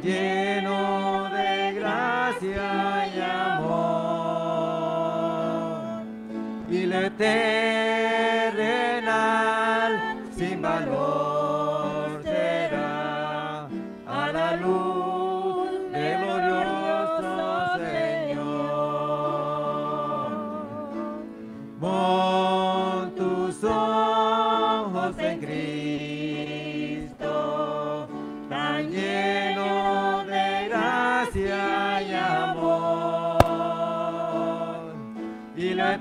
lleno de gracia y amor, y lo terrenal sin valor será a la luz del glorioso Señor. Pon tus ojos en Cristo, tan lleno de gracia y amor, y lo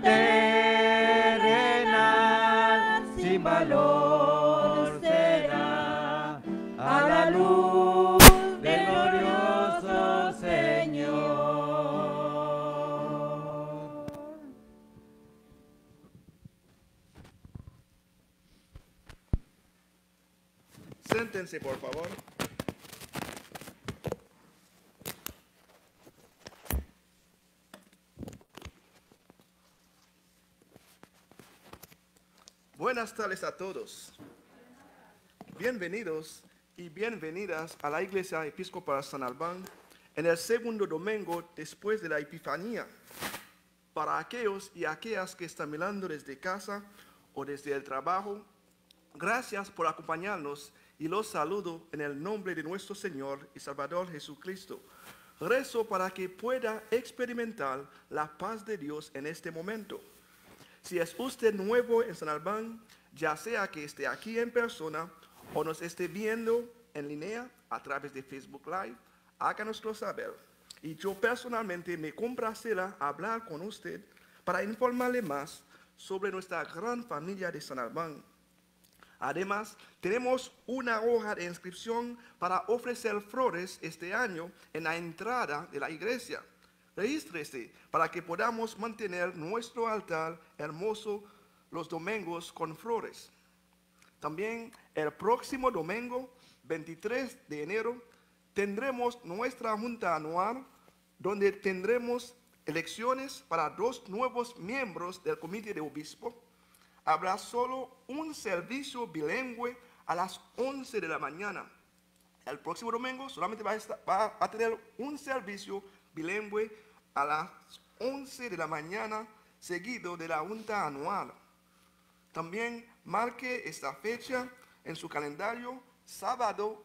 terrenal sin valor será a la luz del glorioso Señor. Siéntense, por favor. Buenas tardes a todos. Bienvenidos y bienvenidas a la Iglesia Episcopal San Albán en el segundo domingo después de la Epifanía. Para aquellos y aquellas que están mirando desde casa o desde el trabajo, gracias por acompañarnos y los saludo en el nombre de nuestro Señor y Salvador Jesucristo. Rezo para que pueda experimentar la paz de Dios en este momento. Si es usted nuevo en San Albán, ya sea que esté aquí en persona o nos esté viendo en línea a través de Facebook Live, háganoslo saber. Y yo personalmente me complacerá hablar con usted para informarle más sobre nuestra gran familia de San Albán. Además, tenemos una hoja de inscripción para ofrecer flores este año en la entrada de la iglesia. Regístrese para que podamos mantener nuestro altar hermoso los domingos con flores. También el próximo domingo, 23 de enero, tendremos nuestra junta anual donde tendremos elecciones para 2 nuevos miembros del comité de obispo. Habrá solo un servicio bilingüe a las 11 de la mañana. El próximo domingo solamente va a tener un servicio bilingüe a las 11 de la mañana, seguido de la junta anual. También marque esta fecha en su calendario, sábado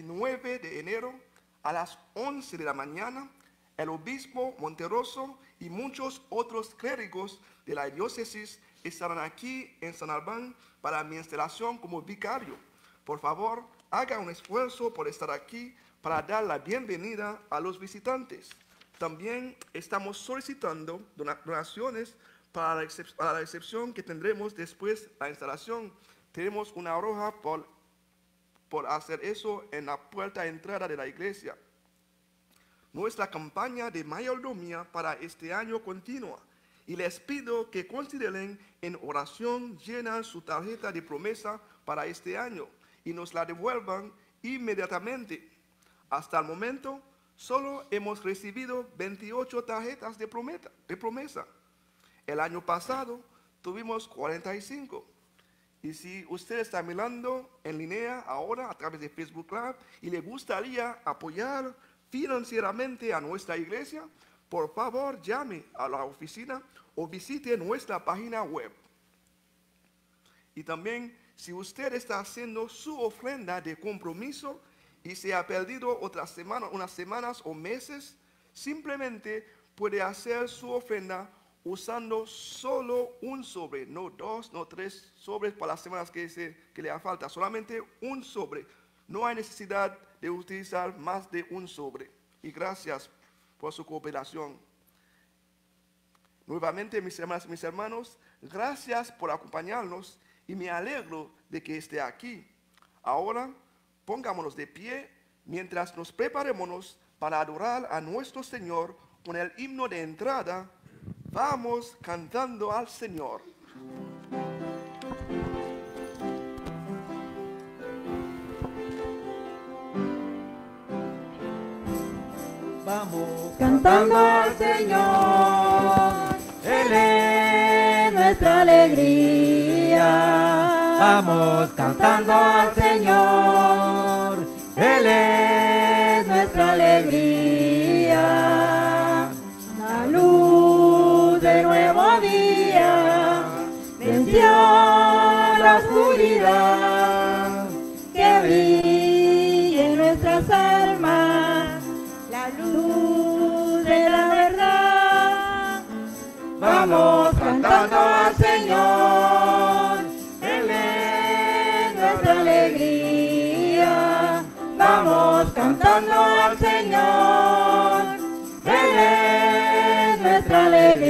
29 de enero a las 11 de la mañana. El obispo Monterroso y muchos otros clérigos de la diócesis estarán aquí en San Albán para mi instalación como vicario. Por favor, haga un esfuerzo por estar aquí para dar la bienvenida a los visitantes. También estamos solicitando donaciones para la recepción que tendremos después de la instalación. Tenemos una hoja por hacer eso en la puerta de entrada de la iglesia. Nuestra campaña de mayordomía para este año continúa y les pido que consideren en oración llenar su tarjeta de promesa para este año y nos la devuelvan inmediatamente. Hasta el momento, solo hemos recibido 28 tarjetas de promesa. El año pasado tuvimos 45. Y si usted está mirando en línea ahora a través de Facebook Live y le gustaría apoyar financieramente a nuestra iglesia, por favor llame a la oficina o visite nuestra página web. Y también, si usted está haciendo su ofrenda de compromiso y se ha perdido unas semanas o meses, simplemente puede hacer su ofrenda usando solo un sobre, no 2, no 3 sobres para las semanas que le haga falta, solamente un sobre. No hay necesidad de utilizar más de un sobre. Y gracias por su cooperación. Nuevamente, mis hermanos, gracias por acompañarnos y me alegro de que esté aquí. Ahora, pongámonos de pie mientras nos preparemos para adorar a nuestro Señor con el himno de entrada. Vamos cantando al Señor. Vamos cantando al Señor, Él es nuestra alegría. Vamos cantando al Señor, Él es nuestra nuestra alegría. La luz del nuevo día venció la oscuridad. Que brille en nuestras almas la luz de la verdad. Vamos cantando al Señor, Él es nuestra alegría. Vamos cantando al Señor, Él es nuestra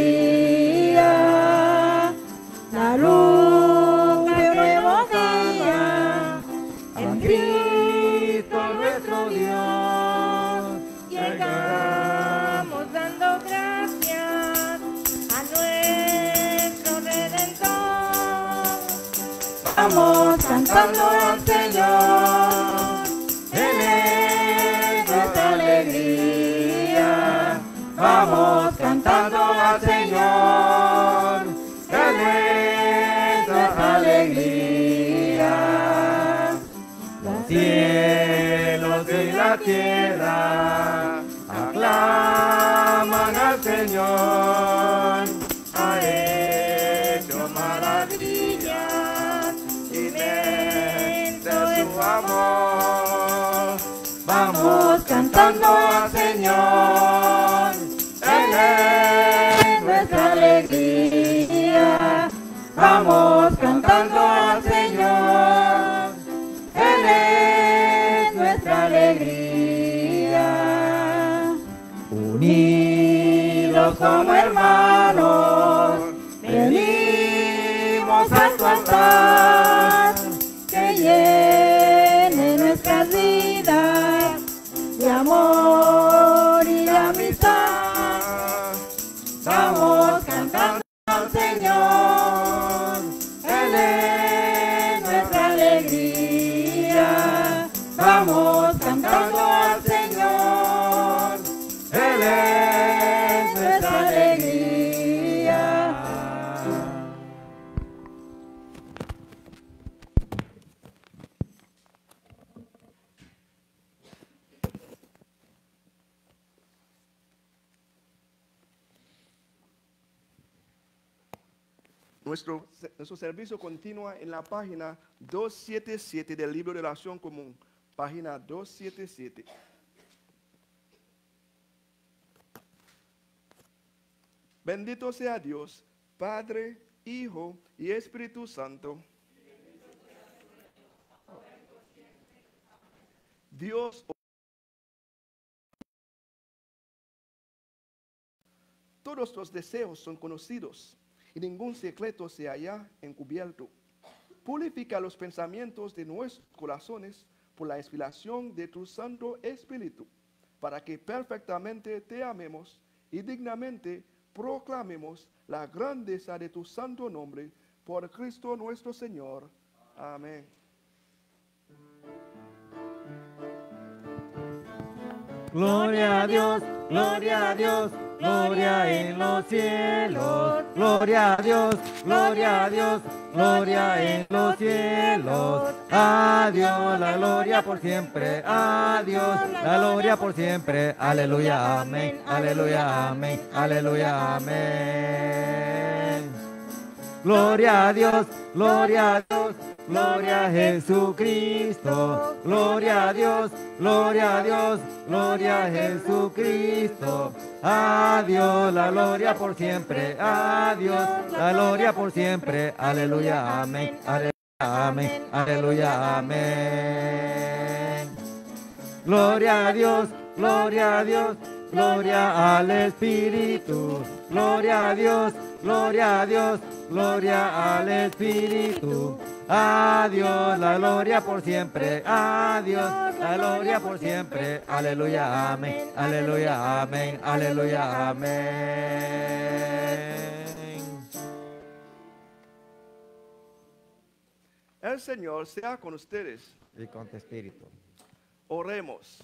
alegría. La luz de un nuevo día, en Cristo nuestro Dios, llegamos dando gracias a nuestro Redentor. Vamos cantando al Señor, Él es nuestra alegría. Vamos cantando al Señor, Él es nuestra alegría. Los cielos y la tierra aclaman al Señor. Ha hecho maravillas, inmenso es su amor. Vamos cantando al Señor, Él es nuestra alegría. Vamos cantando al Señor, Él es nuestra alegría. Unidos como hermanos, venimos a tu altar, que llene nuestras vidas de amor y de amistad. Vamos cantando al Señor, Él es nuestra alegría. Vamos cantando al Señor, Él es nuestra alegría. Nuestro servicio continúa en la página 277 del libro de oración común. Página 277. Bendito sea Dios, Padre, Hijo y Espíritu Santo. Dios, todos los deseos son conocidos y ningún secreto se halla encubierto. Purifica los pensamientos de nuestros corazones por la inspiración de tu Santo Espíritu, para que perfectamente te amemos y dignamente proclamemos la grandeza de tu santo nombre, por Cristo nuestro Señor. Amén. Gloria a Dios, gloria a Dios, gloria en los cielos. Gloria a Dios, gloria a Dios, gloria en los cielos. A Dios la gloria por siempre, a Dios la gloria por siempre. Aleluya, amén, aleluya, amén, aleluya, amén. Gloria a Dios, gloria a Dios, gloria a Jesucristo. Gloria a Dios, gloria a Dios, gloria a Jesucristo. A Dios la gloria por siempre, a Dios la gloria por siempre. Aleluya, amén, aleluya, amén, aleluya, amén. Gloria a Dios, gloria a Dios, gloria al Espíritu. Gloria a Dios, gloria a Dios, gloria al Espíritu. A Dios la gloria por siempre, a Dios la gloria por siempre. Aleluya, amén, aleluya, amén, aleluya, amén. El Señor sea con ustedes. Y con tu espíritu. Oremos.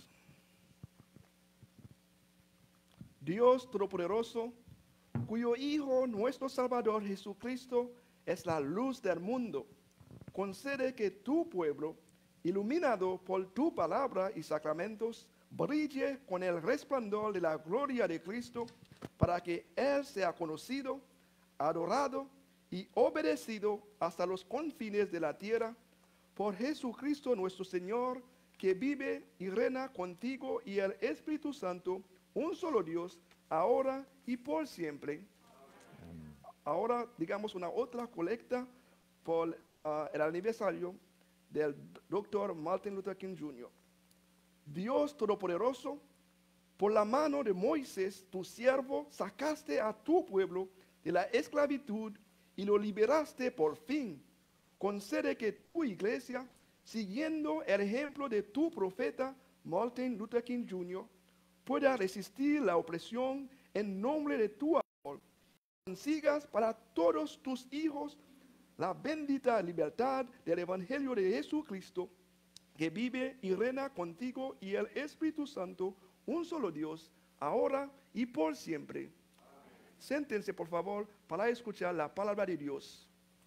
Dios Todopoderoso, cuyo Hijo, nuestro Salvador Jesucristo, es la luz del mundo, concede que tu pueblo, iluminado por tu palabra y sacramentos, brille con el resplandor de la gloria de Cristo, para que Él sea conocido, adorado y obedecido hasta los confines de la tierra, por Jesucristo nuestro Señor, que vive y reina contigo y el Espíritu Santo, un solo Dios, ahora y por siempre. Ahora digamos una otra colecta por el aniversario del Dr. Martin Luther King Jr. Dios Todopoderoso, por la mano de Moisés, tu siervo, sacaste a tu pueblo de la esclavitud y lo liberaste por fin. Concede que tu iglesia, siguiendo el ejemplo de tu profeta Martin Luther King Jr., pueda resistir la opresión en nombre de tu amor. Consigas para todos tus hijos la bendita libertad del Evangelio de Jesucristo, que vive y reina contigo y el Espíritu Santo, un solo Dios, ahora y por siempre. Siéntense, por favor, para escuchar la palabra de Dios.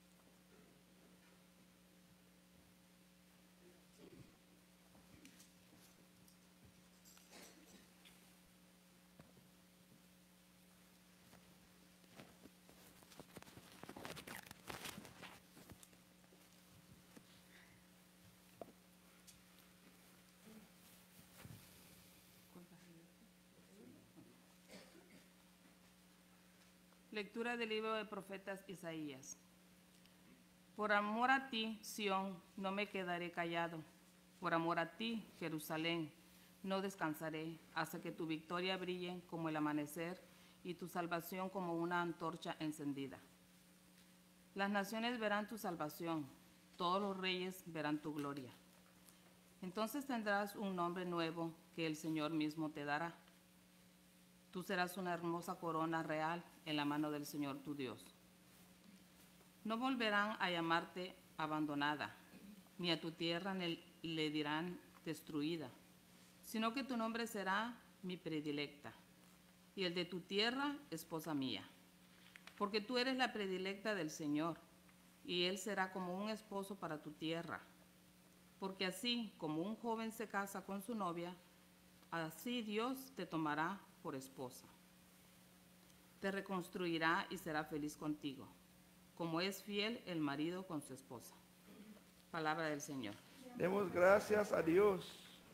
Lectura del libro del profeta Isaías. Por amor a ti, Sión, no me quedaré callado. Por amor a ti, Jerusalén, no descansaré hasta que tu victoria brille como el amanecer y tu salvación como una antorcha encendida. Las naciones verán tu salvación, todos los reyes verán tu gloria. Entonces tendrás un nombre nuevo que el Señor mismo te dará. Tú serás una hermosa corona real en la mano del Señor tu Dios. No volverán a llamarte abandonada, ni a tu tierra le dirán destruida, sino que tu nombre será mi predilecta, y el de tu tierra, esposa mía. Porque tú eres la predilecta del Señor, y Él será como un esposo para tu tierra. Porque así como un joven se casa con su novia, así Dios te tomará por esposa. Te reconstruirá y será feliz contigo, como es fiel el marido con su esposa. Palabra del Señor. Demos gracias a Dios.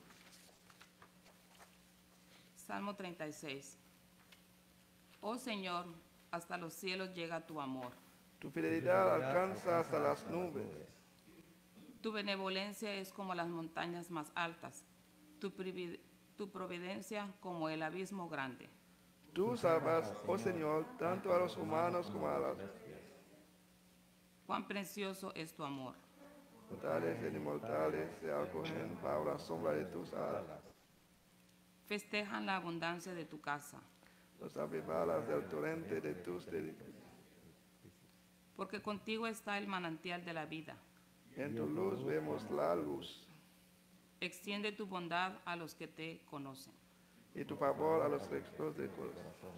Salmo 36. Oh Señor, hasta los cielos llega tu amor. Tu fidelidad alcanza hasta las nubes. Tu benevolencia es como las montañas más altas, tu providencia como el abismo grande. Tú salvas, oh Señor, tanto a los humanos como a las Cuán precioso es tu amor. mortales y inmortales se acogen bajo la sombra de tus alas. Festejan la abundancia de tu casa, Los avivalas del torrente de tus delicias. porque contigo está el manantial de la vida. En tu luz vemos la luz Extiende tu bondad a los que te conocen. y tu favor a los rectos de corazón.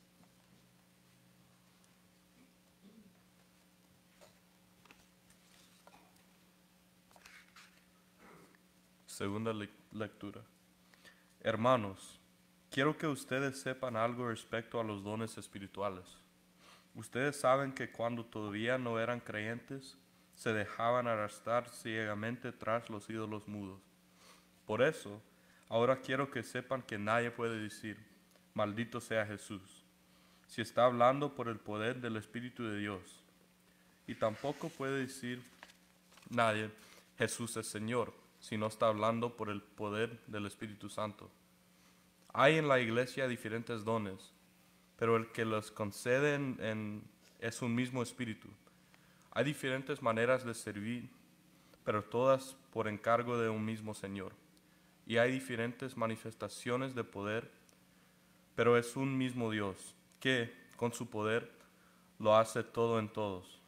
Segunda lectura. Hermanos, quiero que ustedes sepan algo respecto a los dones espirituales. Ustedes saben que cuando todavía no eran creyentes, se dejaban arrastrar ciegamente tras los ídolos mudos. Por eso, ahora quiero que sepan que nadie puede decir, maldito sea Jesús, si está hablando por el poder del Espíritu de Dios. Y tampoco puede decir nadie, Jesús es Señor, si no está hablando por el poder del Espíritu Santo. Hay en la iglesia diferentes dones, pero el que los concede es un mismo Espíritu. Hay diferentes maneras de servir, pero todas por encargo de un mismo Señor. Y hay diferentes manifestaciones de poder, pero es un mismo Dios, que, con su poder, lo hace todo en todos.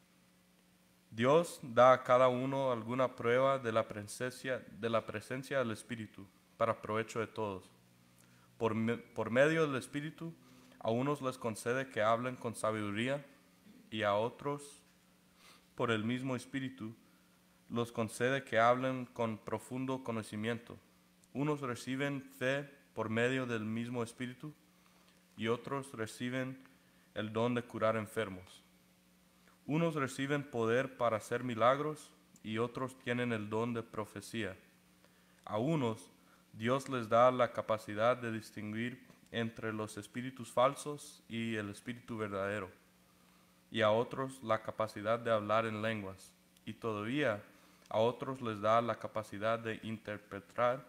Dios da a cada uno alguna prueba de la presencia del Espíritu, para provecho de todos. Por medio del Espíritu, a unos les concede que hablen con sabiduría, y a otros, por el mismo Espíritu, los concede que hablen con profundo conocimiento. Unos reciben fe por medio del mismo Espíritu y otros reciben el don de curar enfermos. Unos reciben poder para hacer milagros y otros tienen el don de profecía. A unos Dios les da la capacidad de distinguir entre los espíritus falsos y el espíritu verdadero, y a otros la capacidad de hablar en lenguas, y todavía a otros les da la capacidad de interpretar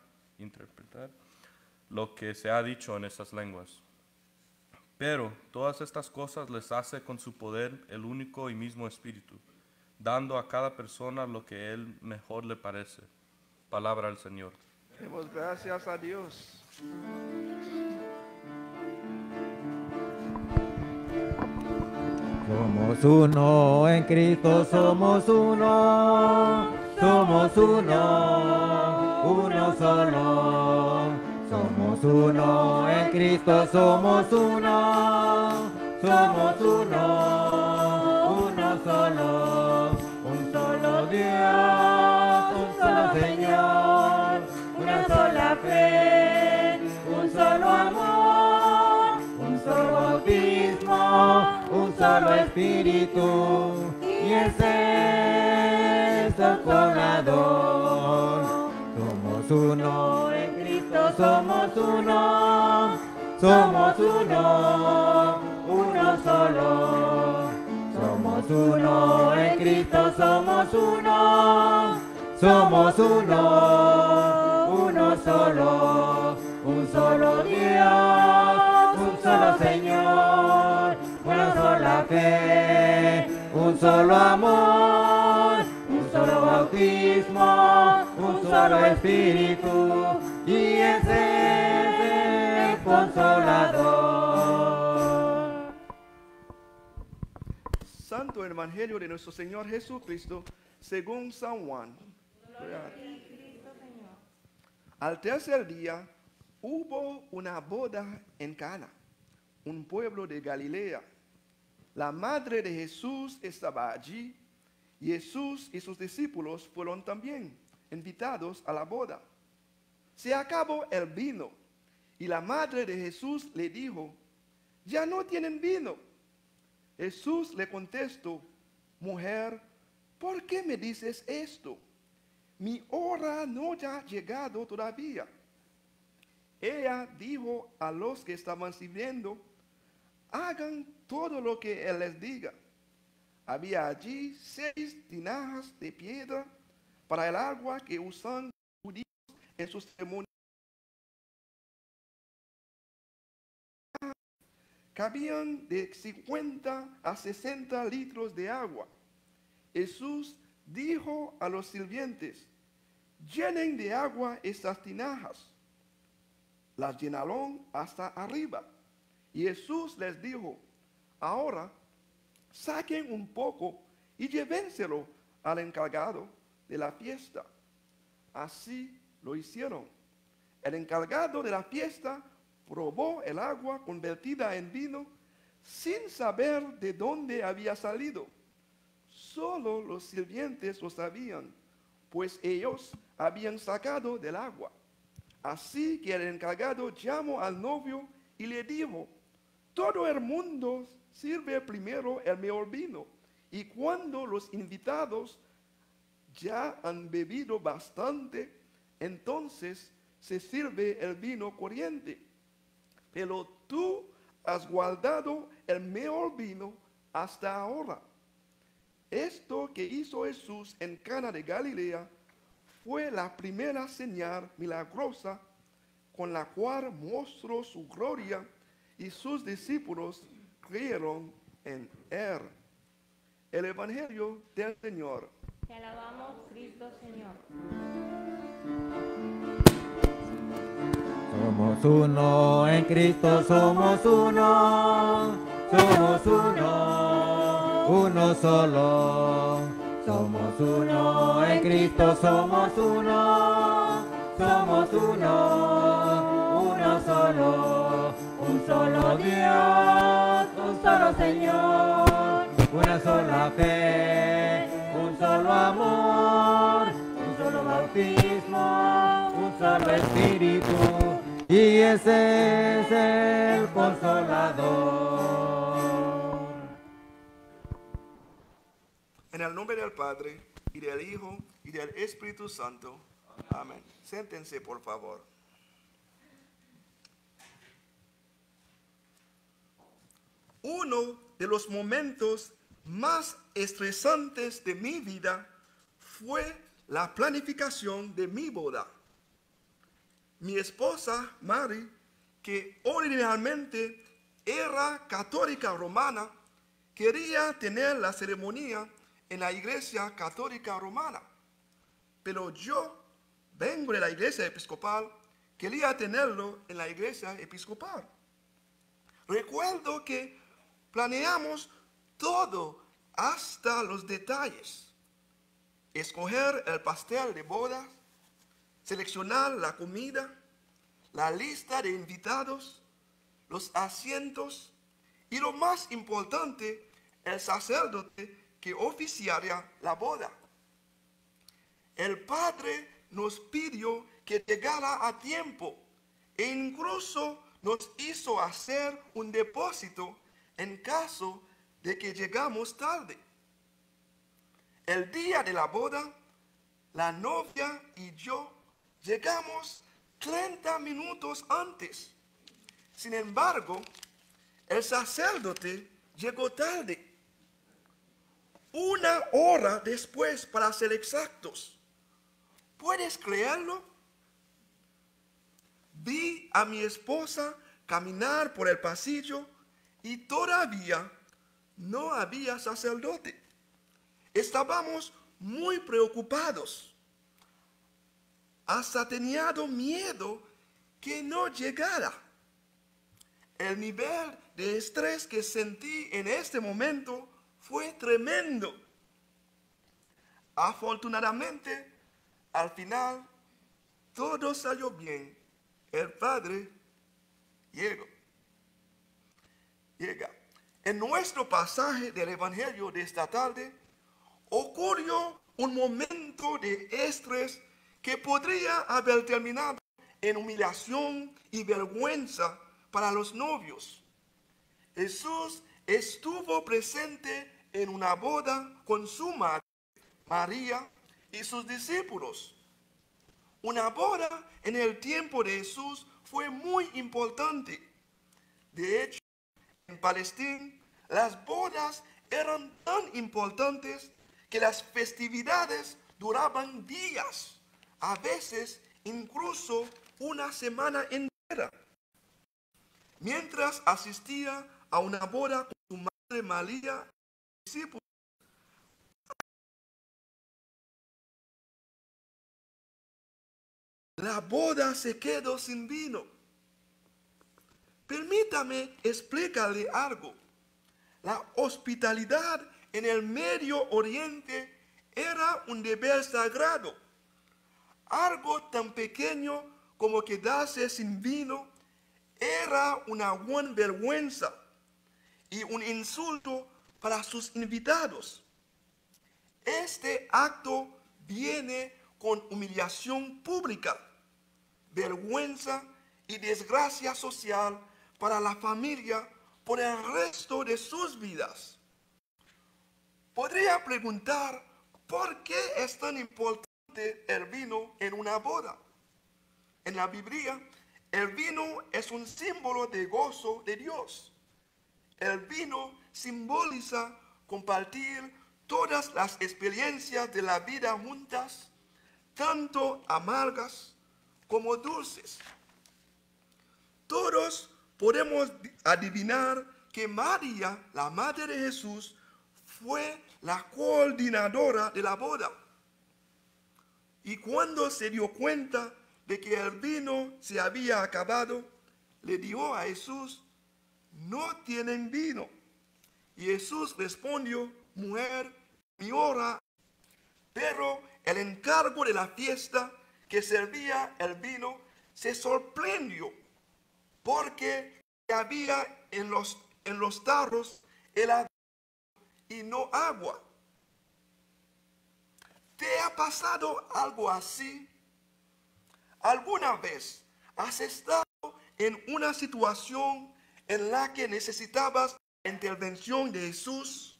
lo que se ha dicho en esas lenguas. Pero todas estas cosas les hace con su poder el único y mismo Espíritu, dando a cada persona lo que él mejor le parece. Palabra del Señor. Demos gracias a Dios. Somos uno en Cristo, somos uno solo. Somos uno en Cristo, somos uno solo. Un solo Dios, un solo Señor, una sola fe, un solo amor, un solo bautismo, un solo Espíritu, y ese es el Consolador. Somos uno en Cristo, somos uno solo. Somos uno en Cristo, somos uno solo. Un solo Dios, un solo Señor, una sola fe, un solo amor, un solo bautismo, un solo Espíritu, y ese es el Consolador. Santo Evangelio de nuestro Señor Jesucristo, según San Juan. Al tercer día hubo una boda en Cana, un pueblo de Galilea. La madre de Jesús estaba allí, y Jesús y sus discípulos fueron también invitados a la boda. Se acabó el vino, y la madre de Jesús le dijo: «Ya no tienen vino». Jesús le contestó: «Mujer, ¿por qué me dices esto? Mi hora no ha llegado todavía». Ella dijo a los que estaban sirviendo: «Hagan todo lo que él les diga». Había allí 6 tinajas de piedra para el agua que usan los judíos en sus ceremonias. Cabían de 50 a 60 litros de agua. Jesús dijo a los sirvientes: «Llenen de agua estas tinajas». Las llenaron hasta arriba. Y Jesús les dijo: «Ahora saquen un poco y llévenselo al encargado de la fiesta». Así lo hicieron. El encargado de la fiesta probó el agua convertida en vino sin saber de dónde había salido. Solo los sirvientes lo sabían, pues ellos habían sacado del agua. Así que el encargado llamó al novio y le dijo: «Todo el mundo sirve primero el mejor vino, y cuando los invitados ya han bebido bastante, entonces se sirve el vino corriente. Pero tú has guardado el mejor vino hasta ahora». Esto que hizo Jesús en Cana de Galilea fue la primera señal milagrosa con la cual mostró su gloria, y sus discípulos creyeron en él. El Evangelio del Señor. Te alabamos, Cristo Señor. Somos uno en Cristo, somos uno solo. Somos uno en Cristo, somos uno solo. Un solo Dios, un solo Señor, una sola fe, un solo amor, solo Espíritu, y ese es el Consolador. En el nombre del Padre, y del Hijo, y del Espíritu Santo. Amén. Siéntense, por favor. Uno de los momentos más estresantes de mi vida fue la planificación de mi boda. Mi esposa, Mary, que originalmente era católica romana, quería tener la ceremonia en la iglesia católica romana. Pero yo vengo de la iglesia episcopal, quería tenerlo en la iglesia episcopal. Recuerdo que planeamos todo hasta los detalles. Escoger el pastel de boda, seleccionar la comida, la lista de invitados, los asientos y lo más importante, el sacerdote que oficiaría la boda. El padre nos pidió que llegara a tiempo e incluso nos hizo hacer un depósito en caso de que llegamos tarde. El día de la boda, la novia y yo llegamos 30 minutos antes. Sin embargo, el sacerdote llegó tarde. 1 hora después, para ser exactos. ¿Puedes creerlo? Vi a mi esposa caminar por el pasillo y todavía no había sacerdote. Estábamos muy preocupados. Hasta tenía miedo que no llegara. El nivel de estrés que sentí en este momento fue tremendo. Afortunadamente, al final, todo salió bien. El padre llega. En nuestro pasaje del Evangelio de esta tarde, ocurrió un momento de estrés que podría haber terminado en humillación y vergüenza para los novios. Jesús estuvo presente en una boda con su madre, María, y sus discípulos. Una boda en el tiempo de Jesús fue muy importante. De hecho, en Palestina, las bodas eran tan importantes que las festividades duraban días, a veces incluso una semana entera. Mientras asistía a una boda con su madre María, discípulos, la boda se quedó sin vino. Permítame explicarle algo. La hospitalidad en el Medio Oriente era un deber sagrado. Algo tan pequeño como quedarse sin vino era una gran vergüenza y un insulto para sus invitados. Este acto viene con humillación pública, vergüenza y desgracia social para la familia por el resto de sus vidas. Podría preguntar, ¿por qué es tan importante el vino en una boda? En la Biblia, el vino es un símbolo de gozo de Dios. El vino simboliza compartir todas las experiencias de la vida juntas, tanto amargas como dulces. Todos podemos adivinar que María, la madre de Jesús, fue la coordinadora de la boda. Y cuando se dio cuenta de que el vino se había acabado, le dijo a Jesús, no tienen vino. Y Jesús respondió, mujer, mi hora. Pero el encargo de la fiesta que servía el vino se sorprendió porque había en los tarros helado y no agua. ¿Te ha pasado algo así? ¿Alguna vez has estado en una situación en la que necesitabas la intervención de Jesús?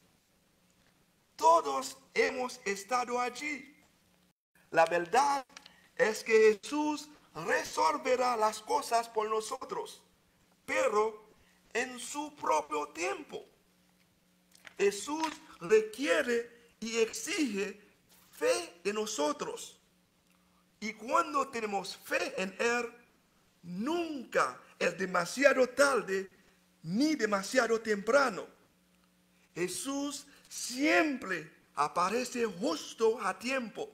Todos hemos estado allí. La verdad es que Jesús resolverá las cosas por nosotros, pero en su propio tiempo. Jesús requiere y exige fe de nosotros. Y cuando tenemos fe en Él, nunca es demasiado tarde ni demasiado temprano. Jesús siempre aparece justo a tiempo.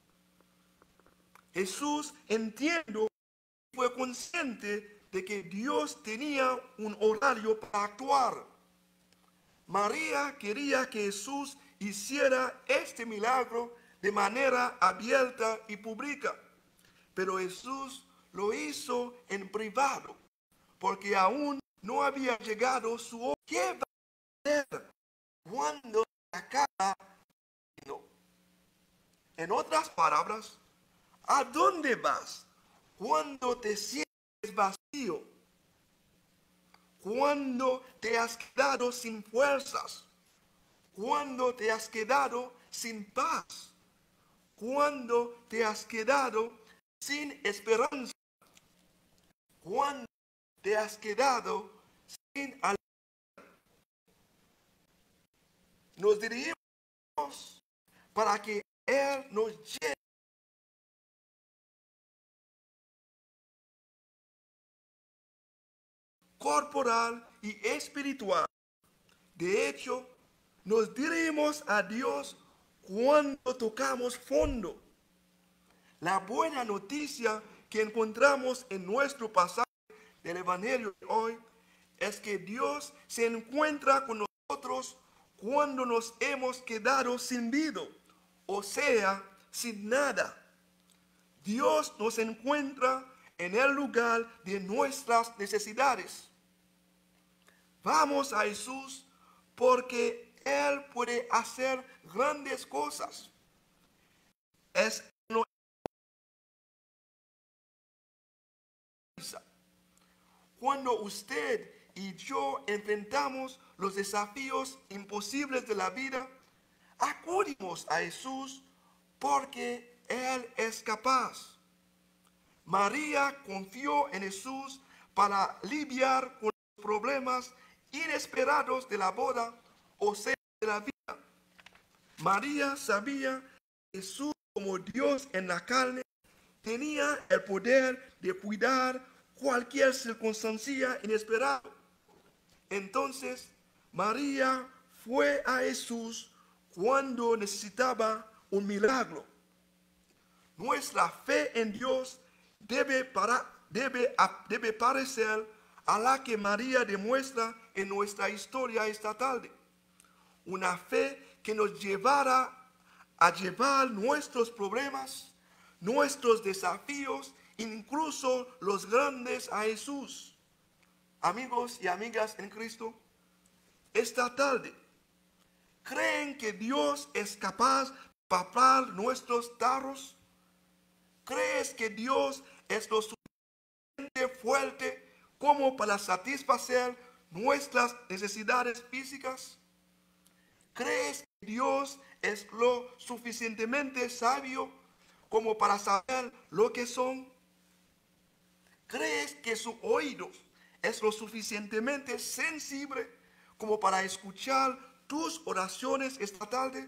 Jesús entiendo y fue consciente de que Dios tenía un horario para actuar. María quería que Jesús hiciera este milagro de manera abierta y pública, pero Jesús lo hizo en privado, porque aún no había llegado su hora. ¿Qué va a hacer cuando acabe? En otras palabras, ¿a dónde vas cuando te sientes vacío? Cuando te has quedado sin fuerzas, cuando te has quedado sin paz, cuando te has quedado sin esperanza, cuando te has quedado sin alegría. Nos dirigimos para que Él nos llene corporal y espiritual. De hecho, nos dirigimos a Dios cuando tocamos fondo. La buena noticia que encontramos en nuestro pasaje del Evangelio de hoy es que Dios se encuentra con nosotros cuando nos hemos quedado sin vida, o sea, sin nada. Dios nos encuentra en el lugar de nuestras necesidades. Vamos a Jesús porque Él puede hacer grandes cosas. Es cuando usted y yo enfrentamos los desafíos imposibles de la vida, acudimos a Jesús porque Él es capaz. María confió en Jesús para lidiar con los problemas inesperados de la boda, o sea, de la vida. María sabía que Jesús, como Dios en la carne, tenía el poder de cuidar cualquier circunstancia inesperada. Entonces, María fue a Jesús cuando necesitaba un milagro. Nuestra fe en Dios debe parecer a la que María demuestra en nuestra historia esta tarde. Una fe que nos llevará a llevar nuestros problemas, nuestros desafíos, incluso los grandes, a Jesús. Amigos y amigas en Cristo, esta tarde, ¿creen que Dios es capaz de papar nuestros tarros? ¿Crees que Dios es lo suficientemente fuerte como para satisfacer nuestras necesidades físicas? ¿Crees que Dios es lo suficientemente sabio como para saber lo que son? ¿Crees que su oído es lo suficientemente sensible como para escuchar tus oraciones esta tarde?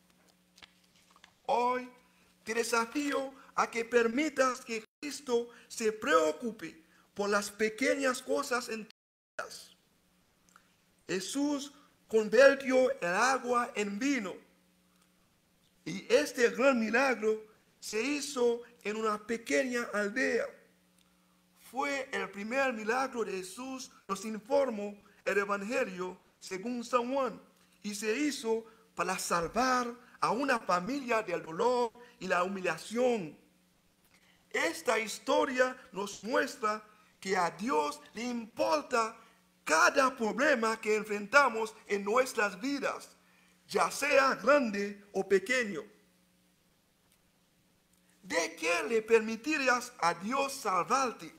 Hoy te desafío a que permitas que Cristo se preocupe por las pequeñas cosas en tus vidas. Jesús convirtió el agua en vino, y este gran milagro se hizo en una pequeña aldea. Fue el primer milagro de Jesús, nos informó el Evangelio según San Juan, y se hizo para salvar a una familia del dolor y la humillación. Esta historia nos muestra que a Dios le importa cada problema que enfrentamos en nuestras vidas, ya sea grande o pequeño. ¿de qué le permitirías a Dios salvarte?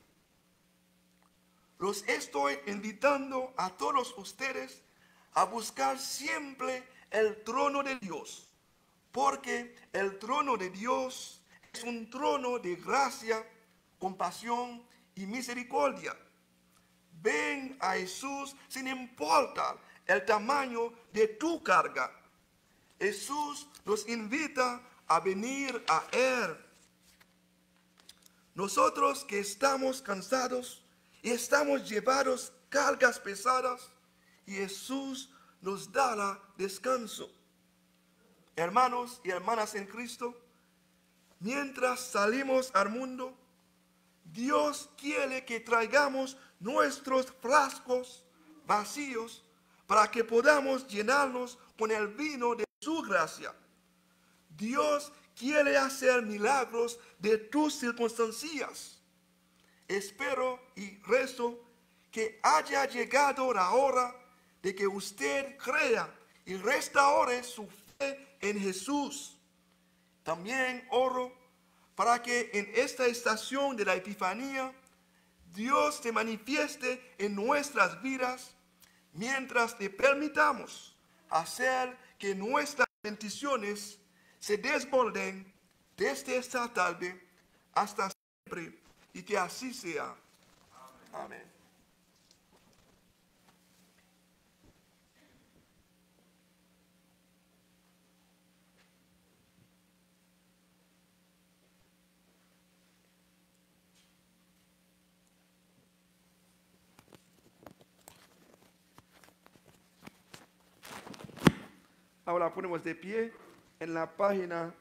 Los estoy invitando a todos ustedes a buscar siempre el trono de Dios, porque el trono de Dios es un trono de gracia, compasión y misericordia. Ven a Jesús sin importar el tamaño de tu carga. Jesús nos invita a venir a Él. Nosotros que estamos cansados y estamos llevados cargas pesadas, y Jesús nos dará descanso. Hermanos y hermanas en Cristo, mientras salimos al mundo, Dios quiere que traigamos nuestros frascos vacíos para que podamos llenarnos con el vino de su gracia. Dios quiere hacer milagros de tus circunstancias. Espero y rezo que haya llegado la hora de que usted crea y restaure su fe en Jesús. También oro para que en esta estación de la Epifanía Dios se manifieste en nuestras vidas mientras le permitamos hacer que nuestras bendiciones se desborden desde esta tarde hasta siempre, y que así sea. Amén. Ahora ponemos de pie en la página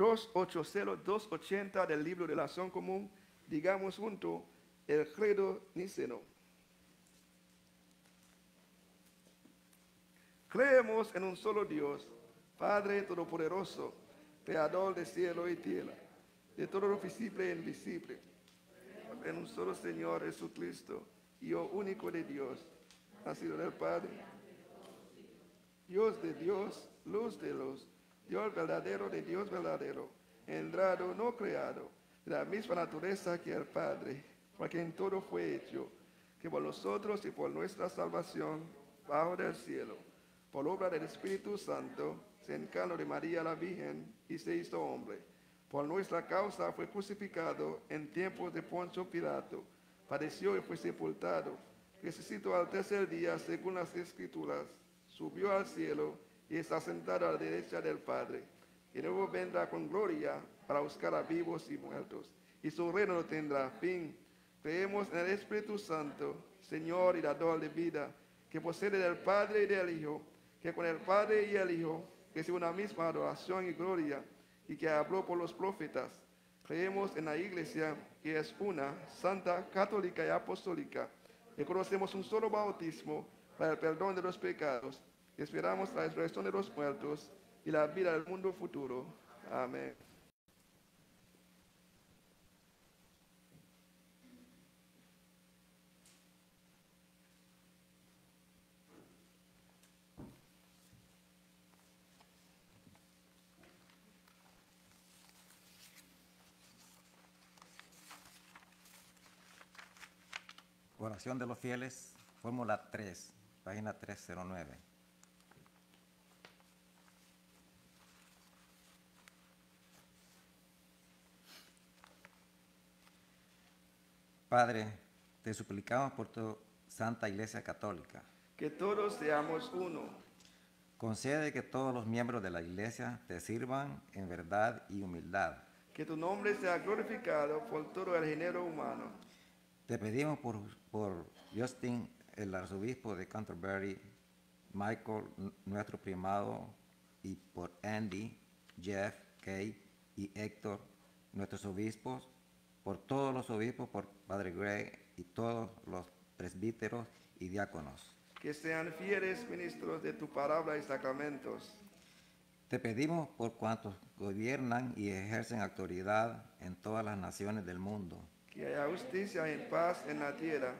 280 del libro de la Oración Común. Digamos junto el credo niceno. Creemos en un solo Dios, Padre Todopoderoso, Creador del cielo y tierra, de todo lo visible e invisible. En un solo Señor Jesucristo, Hijo único de Dios, nacido del Padre, Dios de Dios, luz de luz, Dios verdadero de Dios verdadero, engendrado, no creado, de la misma naturaleza que el Padre, por quien todo fue hecho, que por nosotros y por nuestra salvación, bajo del cielo, por obra del Espíritu Santo, se encarnó de María la Virgen y se hizo hombre. Por nuestra causa fue crucificado en tiempos de Poncio Pilato, padeció y fue sepultado, resucitó al tercer día según las Escrituras, subió al cielo y está sentado a la derecha del Padre. Y luego vendrá con gloria para buscar a vivos y muertos, y su reino no tendrá fin. Creemos en el Espíritu Santo, Señor y dador de vida, que procede del Padre y del Hijo, que con el Padre y el Hijo recibe una misma adoración y gloria, y que habló por los profetas. Creemos en la Iglesia, que es una, santa, católica y apostólica, y conocemos un solo bautismo para el perdón de los pecados. Esperamos la resurrección de los muertos y la vida del mundo futuro. Amén. Oración de los fieles, fórmula 3, página 309. Padre, te suplicamos por tu Santa Iglesia Católica. Que todos seamos uno. Concede que todos los miembros de la Iglesia te sirvan en verdad y humildad. Que tu nombre sea glorificado por todo el género humano. Te pedimos por Justin, el arzobispo de Canterbury, Michael, nuestro primado, y por Andy, Jeff, Kay y Héctor, nuestros obispos, por todos los obispos, por Padre Greg y todos los presbíteros y diáconos. Que sean fieles ministros de tu palabra y sacramentos. Te pedimos por cuantos gobiernan y ejercen autoridad en todas las naciones del mundo. Que haya justicia y paz en la tierra.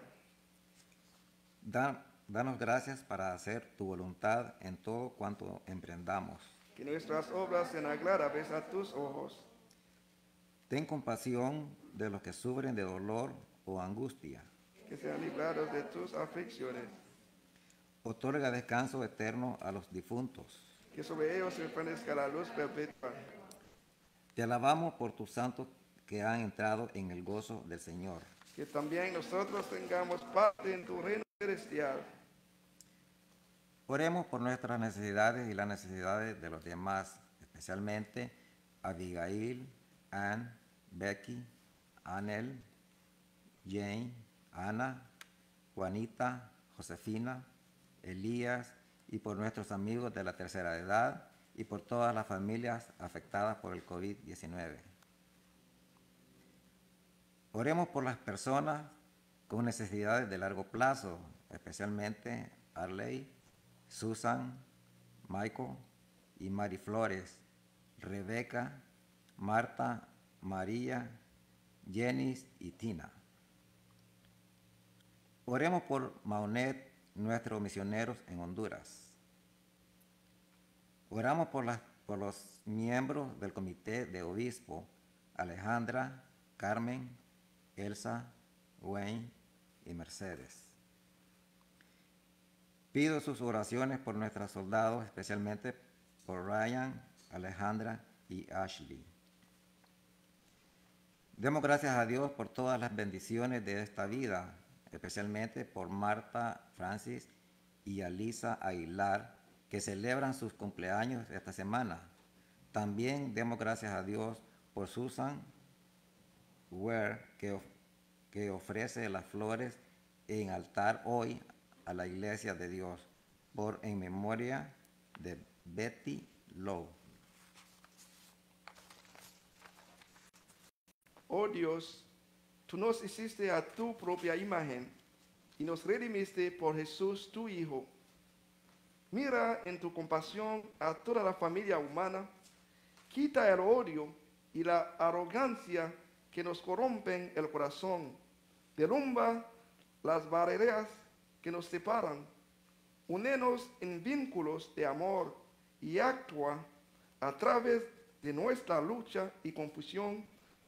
Danos gracias para hacer tu voluntad en todo cuanto emprendamos. Que nuestras obras sean agradables a tus ojos. Ten compasión de los que sufren de dolor o angustia. Que sean librados de tus aflicciones. Otorga descanso eterno a los difuntos. Que sobre ellos resplandezca la luz perpetua. Te alabamos por tus santos que han entrado en el gozo del Señor. Que también nosotros tengamos parte en tu reino celestial. Oremos por nuestras necesidades y las necesidades de los demás, especialmente Abigail, Ann, Becky, Anel, Jane, Ana, Juanita, Josefina, Elías, y por nuestros amigos de la tercera edad y por todas las familias afectadas por el COVID-19. Oremos por las personas con necesidades de largo plazo, especialmente Arley, Susan, Michael y Mari Flores, Rebeca, Marta, María, Jenny y Tina. Oremos por Maunet, nuestros misioneros en Honduras. Oramos por los miembros del comité de obispo, Alejandra, Carmen, Elsa, Wayne y Mercedes. Pido sus oraciones por nuestros soldados, especialmente por Ryan, Alejandra y Ashley. Demos gracias a Dios por todas las bendiciones de esta vida, especialmente por Marta Francis y Alisa Aguilar, que celebran sus cumpleaños esta semana. También demos gracias a Dios por Susan Ware, que ofrece las flores en altar hoy a la Iglesia de Dios, en memoria de Betty Lowe. Oh Dios, tú nos hiciste a tu propia imagen y nos redimiste por Jesús, tu Hijo. Mira en tu compasión a toda la familia humana, quita el odio y la arrogancia que nos corrompen el corazón, derrumba las barreras que nos separan, únenos en vínculos de amor y actúa a través de nuestra lucha y confusión,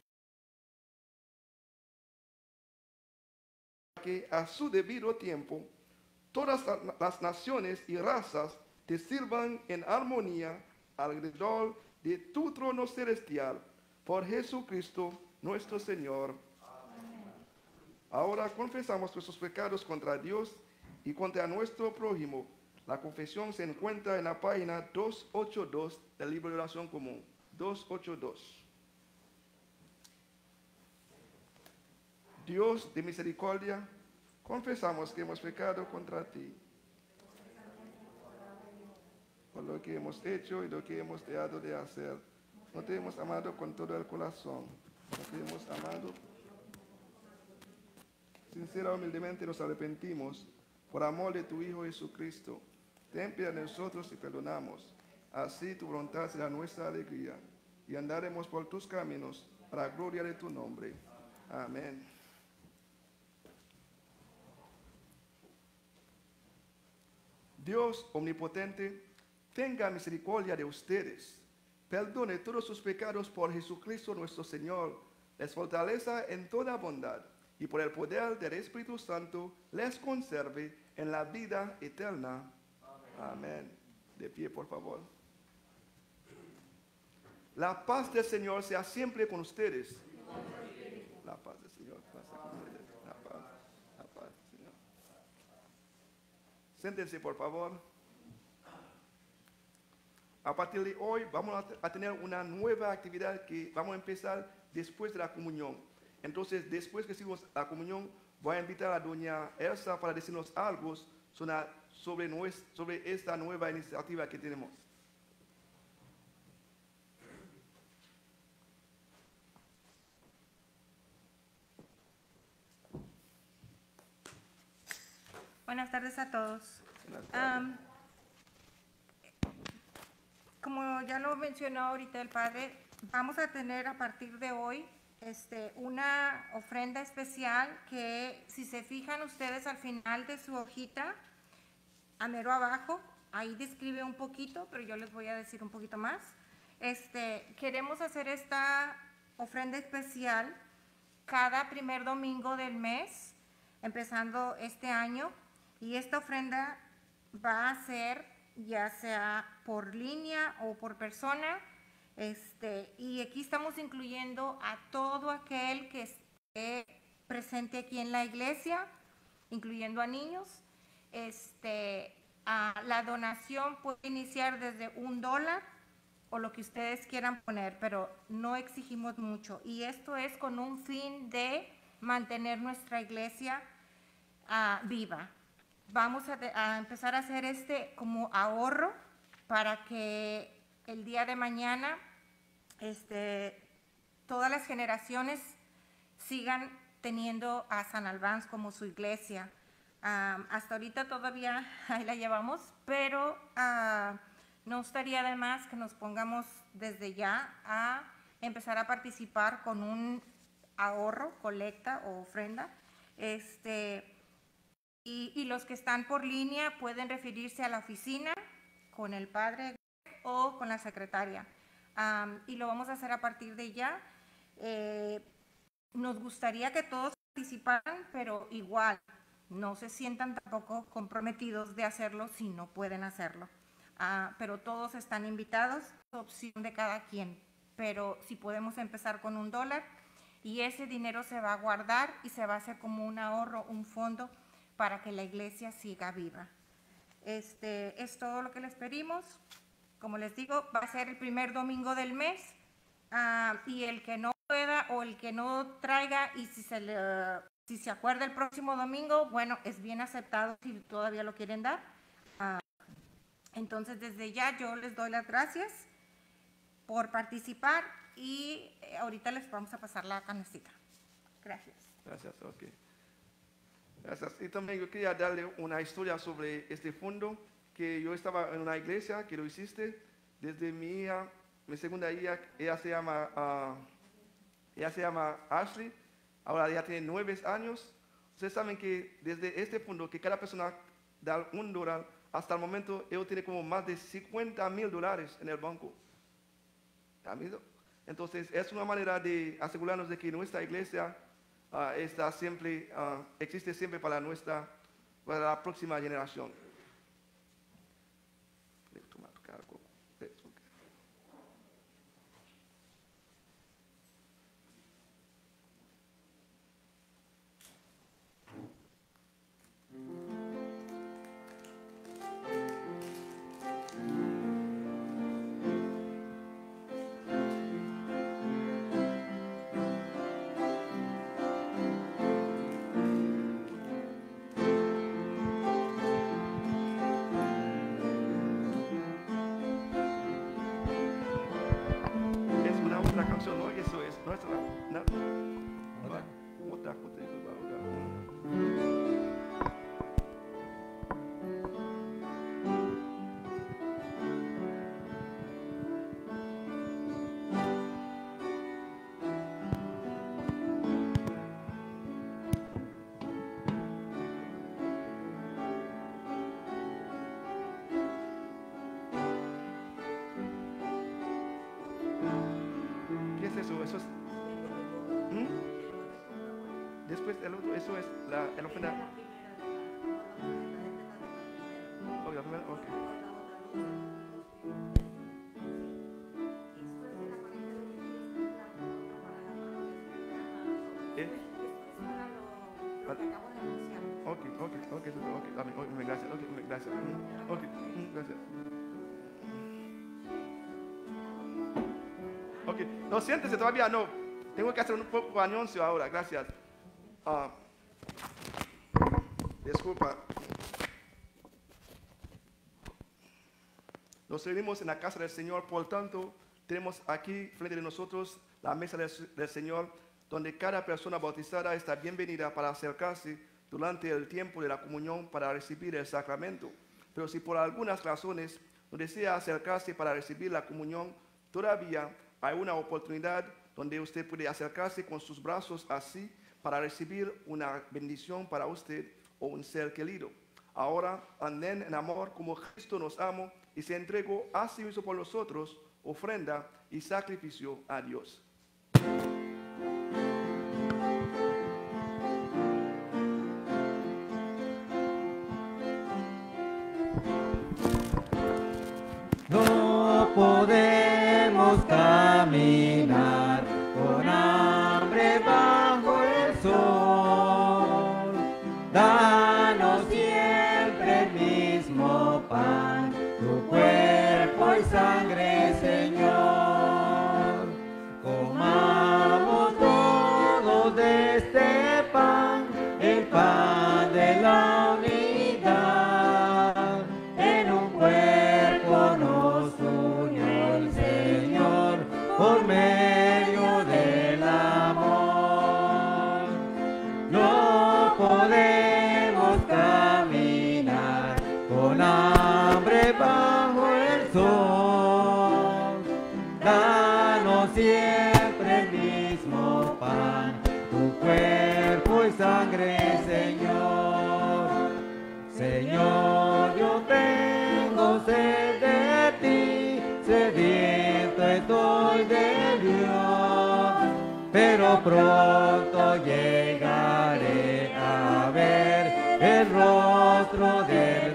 que a su debido tiempo todas las naciones y razas te sirvan en armonía alrededor de tu trono celestial, por Jesucristo nuestro Señor. Amén. Ahora confesamos nuestros pecados contra Dios y contra nuestro prójimo. La confesión se encuentra en la página 282 del libro de oración común. 282. Dios de misericordia, confesamos que hemos pecado contra ti, por lo que hemos hecho y lo que hemos dejado de hacer. No te hemos amado con todo el corazón, no te hemos amado. Sincera, humildemente nos arrepentimos por amor de tu Hijo Jesucristo. Ten piedad de nosotros y perdonamos. Así tu voluntad será nuestra alegría y andaremos por tus caminos para la gloria de tu nombre. Amén. Dios omnipotente, tenga misericordia de ustedes, perdone todos sus pecados por Jesucristo nuestro Señor, les fortaleza en toda bondad y por el poder del Espíritu Santo les conserve en la vida eterna. Amén. De pie, por favor. La paz del Señor sea siempre con ustedes. La paz del Señor pase con ustedes. La paz del Señor. Siéntense, por favor. A partir de hoy vamos a tener una nueva actividad que vamos a empezar después de la comunión. Entonces, después que sigamos la comunión, voy a invitar a doña Elsa para decirnos algo sobre esta nueva iniciativa que tenemos. Buenas tardes a todos. Buenas tardes. Como ya lo mencionó ahorita el padre, vamos a tener a partir de hoy una ofrenda especial que, si se fijan ustedes al final de su hojita, a mero abajo, ahí describe un poquito, pero yo les voy a decir un poquito más. Queremos hacer esta ofrenda especial cada primer domingo del mes, empezando este año. Y esta ofrenda va a ser ya sea por línea o por persona. Y aquí estamos incluyendo a todo aquel que esté presente aquí en la iglesia, incluyendo a niños. La donación puede iniciar desde $1 o lo que ustedes quieran poner, pero no exigimos mucho. Y esto es con un fin de mantener nuestra iglesia viva. Vamos a empezar a hacer como ahorro para que el día de mañana todas las generaciones sigan teniendo a San Albans como su iglesia. Hasta ahorita todavía ahí la llevamos, pero no estaría de más que nos pongamos desde ya a empezar a participar con un ahorro, colecta o ofrenda. Y los que están por línea pueden referirse a la oficina con el padre o con la secretaria. Y lo vamos a hacer a partir de ya. Nos gustaría que todos participaran, pero igual no se sientan tampoco comprometidos de hacerlo si no pueden hacerlo. Pero todos están invitados, opción de cada quien. Pero si podemos empezar con $1 y ese dinero se va a guardar y se va a hacer como un ahorro, un fondo para que la iglesia siga viva. Es todo lo que les pedimos. Como les digo, va a ser el primer domingo del mes y el que no pueda o el que no traiga y si se acuerda el próximo domingo, bueno, es bien aceptado si todavía lo quieren dar. Entonces, desde ya yo les doy las gracias por participar y ahorita les vamos a pasar la canecita. Gracias. Gracias, ok. Gracias. Y también yo quería darle una historia sobre este fondo, que yo estaba en una iglesia que lo hiciste desde mi hija, mi segunda hija, ella se llama Ashley, ahora ya tiene 9 años. Ustedes saben que desde este fondo, que cada persona da $1, hasta el momento él tiene como más de $50,000 en el banco. Entonces es una manera de asegurarnos de que nuestra iglesia está siempre, existe siempre para la próxima generación. Otra canción, ¿no? Eso es nuestra. ¿No? Otra. Eso es. Después el otro, eso es el ofrenda. Ok, la primera, ok. Gracias. Gracias. Ok, no, siéntese, todavía no. Tengo que hacer un poco de anuncio ahora, gracias. Disculpa. Nos reunimos en la casa del Señor, por tanto, tenemos aquí frente de nosotros la mesa del Señor, donde cada persona bautizada está bienvenida para acercarse durante el tiempo de la comunión para recibir el sacramento. Pero si por algunas razones no desea acercarse para recibir la comunión, todavía hay una oportunidad donde usted puede acercarse con sus brazos así para recibir una bendición para usted o un ser querido. Ahora anden en amor como Cristo nos amó y se entregó a sí mismo por nosotros, ofrenda y sacrificio a Dios. No podemos caminar con hambre bajo el sol. Danos siempre el mismo pan, tu cuerpo y sangre, Señor. Comamos todos de este pan, el pan de la unidad. En un cuerpo nos unió el Señor por medio del amor. No podemos caminar con hambre bajo el sol. Danos siempre el mismo pan, tu cuerpo y sangre, Señor. Señor, yo tengo sed de ti, sediento estoy de Dios, pero pronto llegaré a ver el rostro del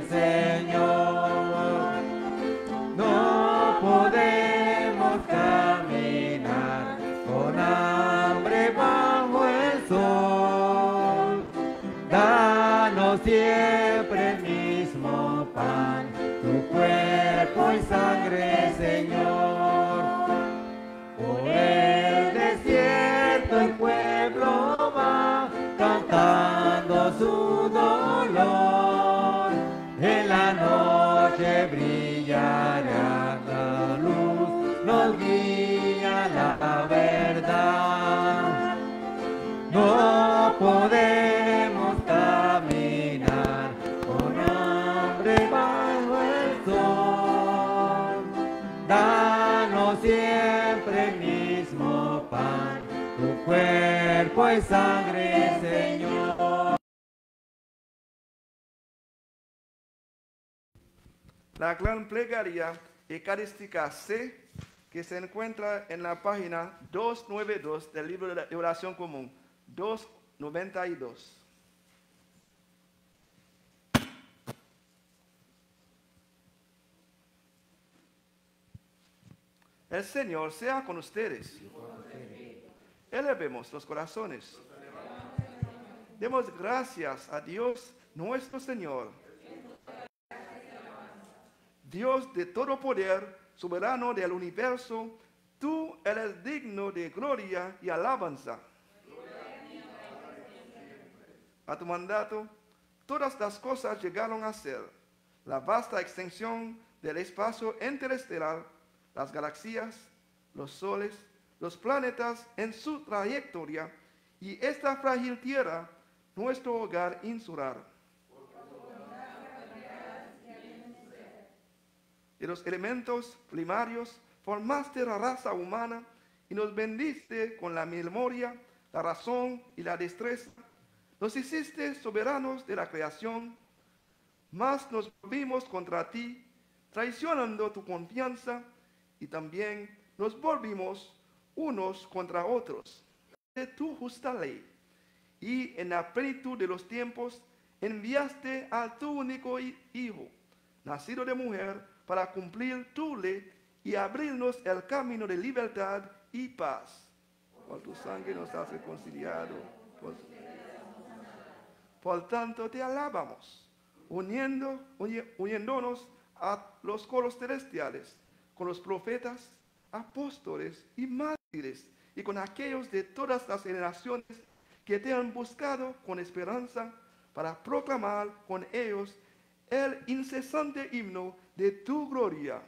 Señor. No podemos caminar con hambre bajo el sol. Danos siempre el mismo pan, tu cuerpo y sangre, Señor. Por el desierto el pueblo va cantando su dolor. En la noche brillará la luz, nos guía la verdad. No podemos caminar con hambre bajo el sol. Danos siempre el mismo pan, tu cuerpo y sangre, Señor. La gran plegaria eucarística C, que se encuentra en la página 292 del libro de oración común, 292. El Señor sea con ustedes. Elevemos los corazones. Demos gracias a Dios nuestro Señor. Dios de todo poder, soberano del universo, tú eres digno de gloria y alabanza. A tu mandato, todas las cosas llegaron a ser. La vasta extensión del espacio interestelar, las galaxias, los soles, los planetas en su trayectoria y esta frágil tierra, nuestro hogar insular. De los elementos primarios formaste la raza humana y nos bendiste con la memoria, la razón y la destreza. Nos hiciste soberanos de la creación, mas nos volvimos contra ti, traicionando tu confianza, y también nos volvimos unos contra otros de tu justa ley. Y en la plenitud de los tiempos enviaste a tu único Hijo, nacido de mujer, para cumplir tu ley y abrirnos el camino de libertad y paz. Por tu sangre nos has reconciliado. Por tanto te alabamos, uniéndonos a los coros celestiales, con los profetas, apóstoles y mártires, y con aquellos de todas las generaciones que te han buscado con esperanza, para proclamar con ellos el incesante himno de tu gloria.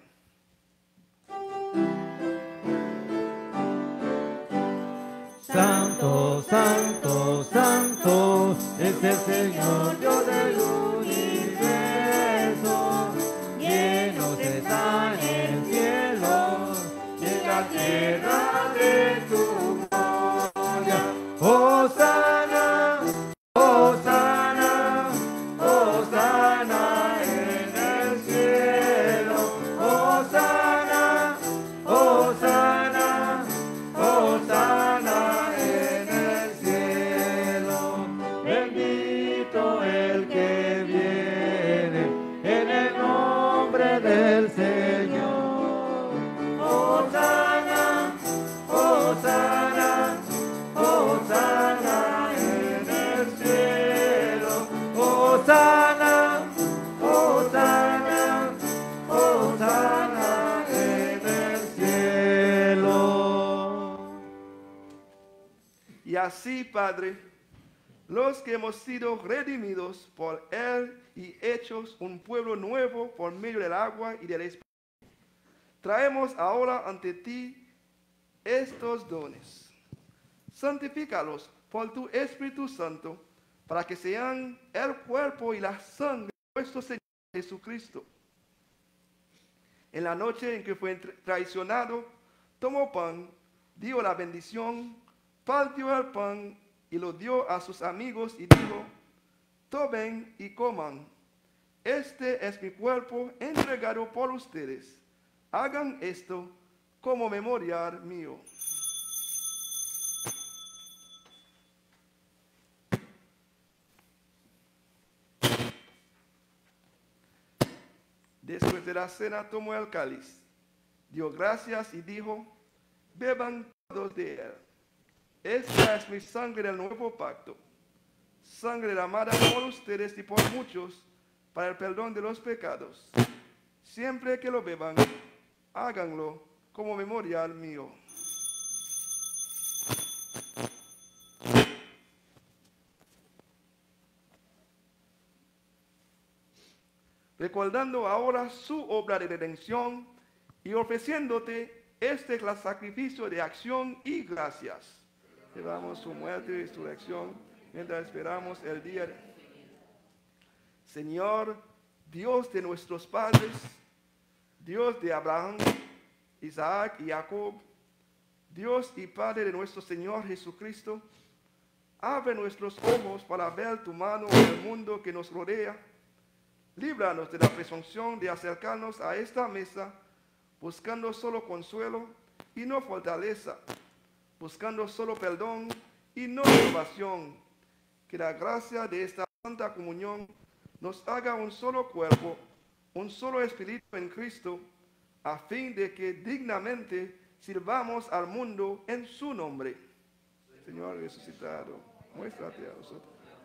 Santo, santo, santo, es el Señor Dios del universo. Llenos están el cielo y en la tierra de tu gloria. Hosana, hosana, hosana en el cielo. Hosana, hosana, hosana. Hosana, Hosana, Hosana en el cielo. Y así, Padre, los que hemos sido redimidos por Él y hechos un pueblo nuevo por medio del agua y del Espíritu, traemos ahora ante ti estos dones. Santifícalos por tu Espíritu Santo, para que sean el cuerpo y la sangre de nuestro Señor Jesucristo. En la noche en que fue traicionado, tomó pan, dio la bendición, partió el pan y lo dio a sus amigos y dijo: tomen y coman. Este es mi cuerpo entregado por ustedes. Hagan esto como memorial mío. Después de la cena tomó el cáliz, dio gracias y dijo: beban todos de él. Esta es mi sangre del nuevo pacto, sangre derramada por ustedes y por muchos para el perdón de los pecados. Siempre que lo beban, háganlo como memorial mío. Recordando ahora su obra de redención y ofreciéndote este sacrificio de acción y gracias. Llevamos su muerte y resurrección mientras esperamos el día. Señor, Dios de nuestros padres, Dios de Abraham, Isaac y Jacob, Dios y Padre de nuestro Señor Jesucristo, abre nuestros ojos para ver tu mano en el mundo que nos rodea. Líbranos de la presunción de acercarnos a esta mesa buscando solo consuelo y no fortaleza, buscando solo perdón y no salvación. Que la gracia de esta santa comunión nos haga un solo cuerpo, un solo espíritu en Cristo, a fin de que dignamente sirvamos al mundo en su nombre. Señor resucitado, muéstrate a nosotros.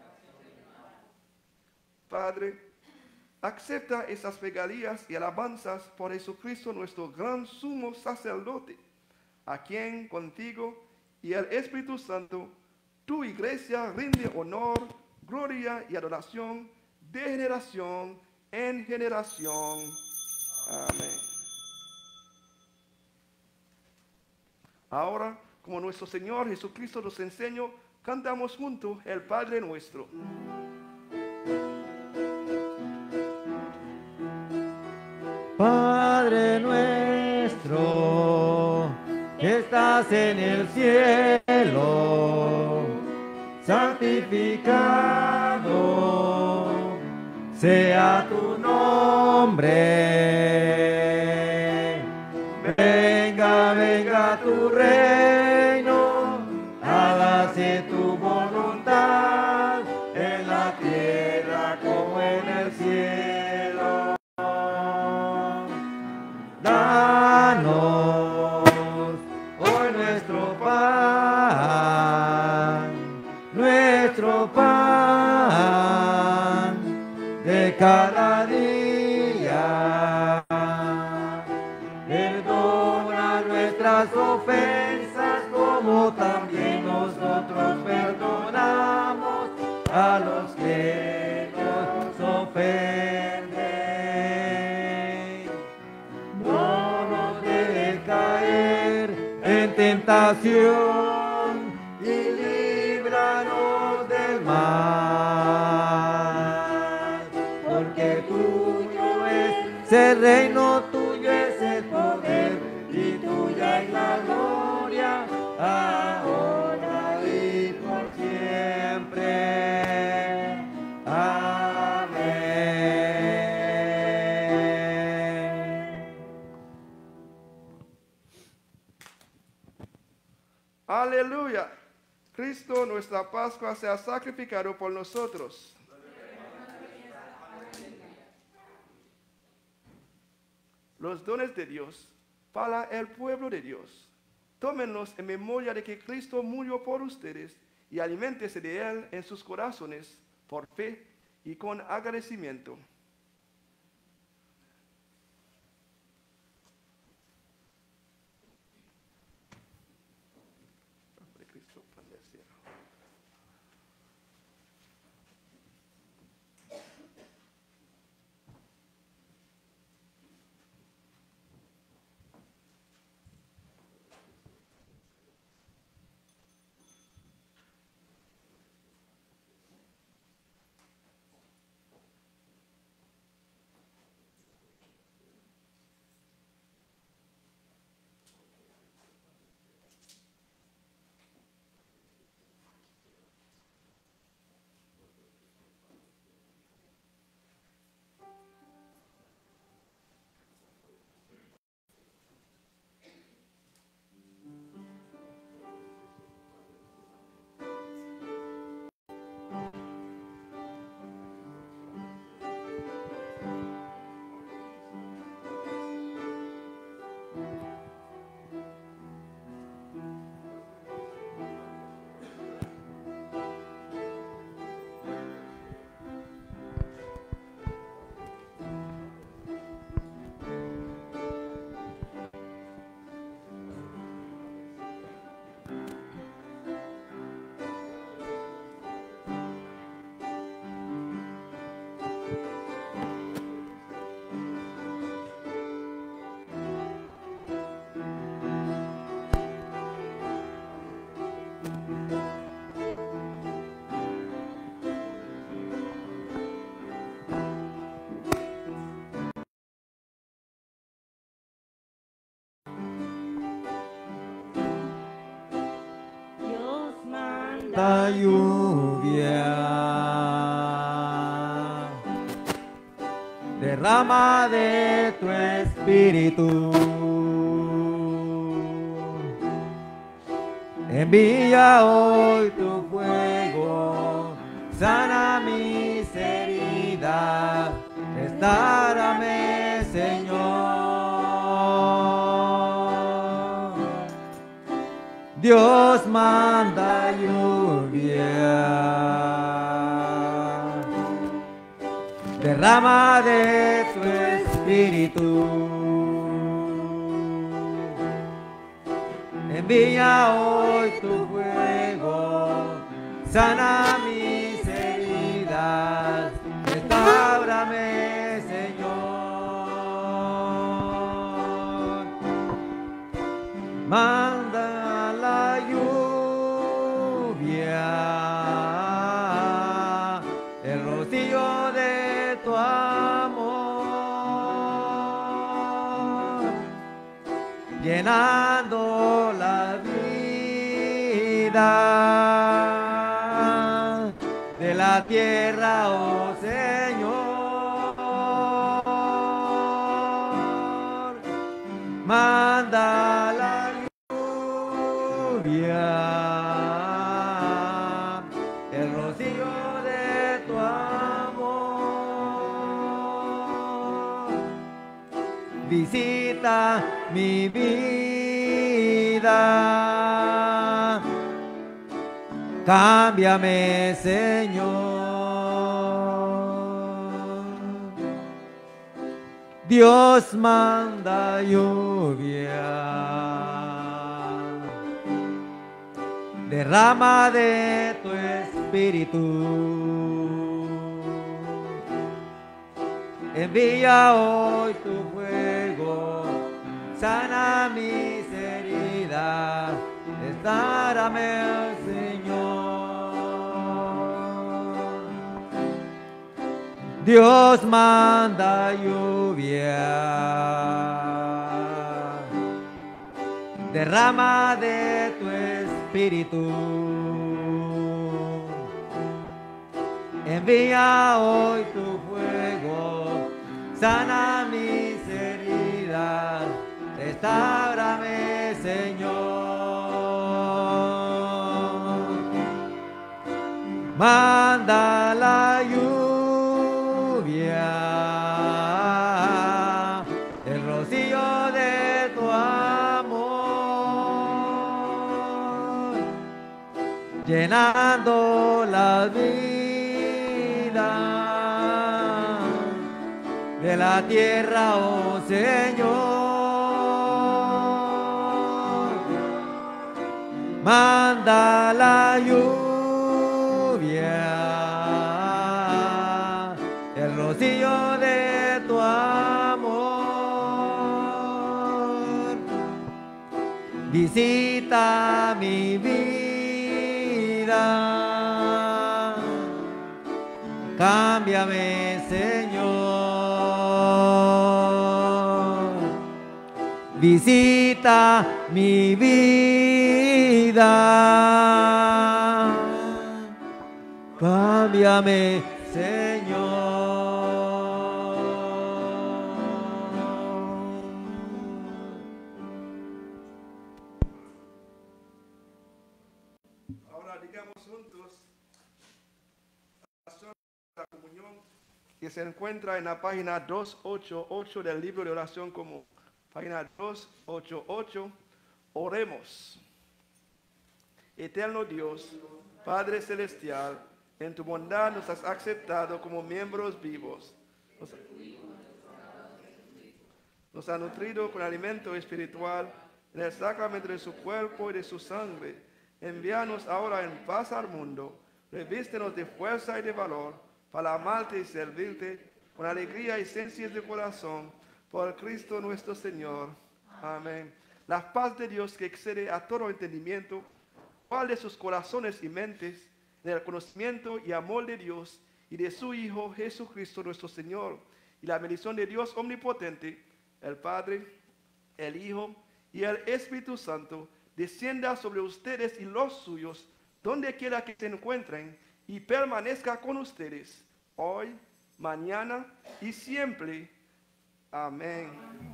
Padre, acepta esas regalías y alabanzas por Jesucristo, nuestro gran sumo sacerdote, a quien contigo y el Espíritu Santo tu iglesia rinde honor, gloria y adoración de generación en generación. Amén. Ahora, como nuestro Señor Jesucristo nos enseñó, cantamos juntos el Padre Nuestro. Padre nuestro, que estás en el cielo, santificado sea tu nombre. Venga, venga tu reino, hágase tu voluntad en la tierra como en el cielo. Danos hoy nuestro pan de cada día. Perdona nuestras ofensas como también nosotros perdonamos a los que nos ofenden. No nos dejes caer en tentación y líbranos del mal, porque tuyo es el reino, tuyo es el poder y tuya es la gloria, ahora y por siempre. Amén. Aleluya. Cristo, nuestra Pascua, se ha sacrificado por nosotros. Los dones de Dios para el pueblo de Dios. Tómenlos en memoria de que Cristo murió por ustedes y aliméntese de Él en sus corazones por fe y con agradecimiento de Cristo pan del cielo. La lluvia derrama de tu espíritu, envía hoy tu fuego, sana mis heridas, restaurame, Señor. Dios manda lluvia, derrama de tu espíritu, envía hoy tu fuego, sana mis heridas, restáurame, Señor. Manda la lluvia, el rocío de tu amor, llenando la vida de la tierra, oh Señor. Manda la el rocío de tu amor, visita mi vida, cámbiame, Señor. Dios manda lluvia, derrama de tu espíritu, envía hoy tu fuego, sana mis heridas, restaurame, Señor. Dios manda lluvia, derrama de tu espíritu, envía hoy tu fuego, sana mis heridas, restáurame, Señor. Manda la lluvia, el rocío de tu amor, llenando la vida de la tierra, oh Señor. Manda la lluvia, el rocío de tu amor. Visita mi vida, cámbiame, Señor. Visita mi vida, cámbiame, Señor. Ahora digamos juntos la comunión que se encuentra en la página 288 del libro de oración común. Página 288. Oremos. Eterno Dios, Padre Celestial, en tu bondad nos has aceptado como miembros vivos. Nos ha nutrido con alimento espiritual en el sacramento de su cuerpo y de su sangre. Envíanos ahora en paz al mundo. Revístenos de fuerza y de valor para amarte y servirte con alegría y sencillez de corazón. Por Cristo nuestro Señor. Amén. La paz de Dios que excede a todo entendimiento, guarde sus corazones y mentes en el conocimiento y amor de Dios y de su Hijo Jesucristo nuestro Señor. Y la bendición de Dios omnipotente, el Padre, el Hijo y el Espíritu Santo, descienda sobre ustedes y los suyos, donde quiera que se encuentren, y permanezca con ustedes, hoy, mañana y siempre. Amén.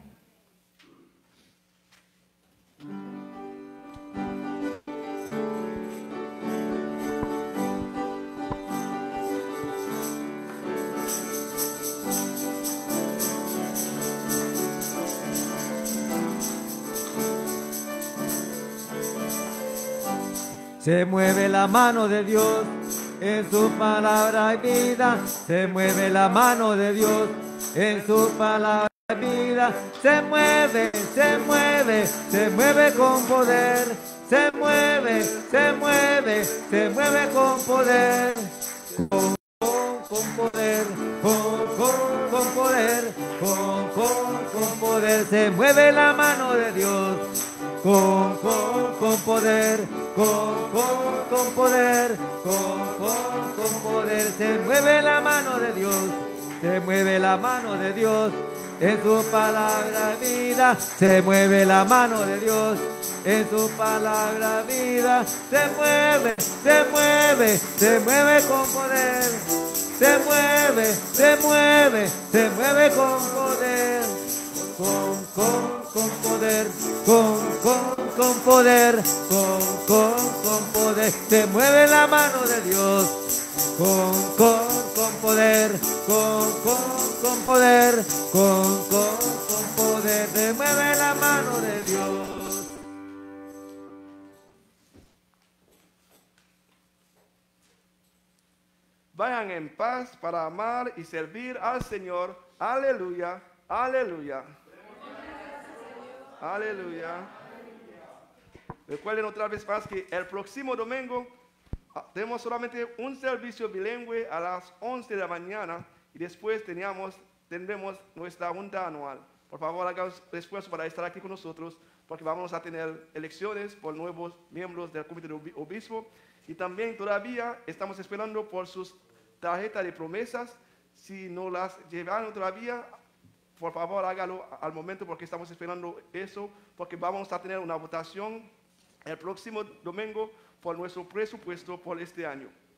Se mueve la mano de Dios en su palabra y vida. Se mueve la mano de Dios en su palabra y vida. Se mueve, se mueve, se mueve con poder. Se mueve, se mueve, se mueve con poder. Con poder, con poder, con poder. Se mueve la mano de Dios. Con poder, con poder, con poder, se mueve la mano de Dios, se mueve la mano de Dios, en su palabra vida, se mueve la mano de Dios, en su palabra vida, se mueve, se mueve, se mueve con poder, se mueve, se mueve, se mueve con poder, con poder, con poder, con poder, se mueve la mano de Dios, con poder, con poder, con poder, se mueve la mano de Dios. Vayan en paz para amar y servir al Señor. Aleluya, aleluya. Aleluya. Recuerden otra vez más que el próximo domingo tenemos solamente un servicio bilingüe a las 11 de la mañana y después tendremos nuestra junta anual. Por favor, hagan esfuerzo para estar aquí con nosotros porque vamos a tener elecciones por nuevos miembros del comité de obispo y también todavía estamos esperando por sus tarjetas de promesas. Si no las llevaron todavía, por favor, hágalo al momento porque estamos esperando eso, porque vamos a tener una votación el próximo domingo por nuestro presupuesto por este año.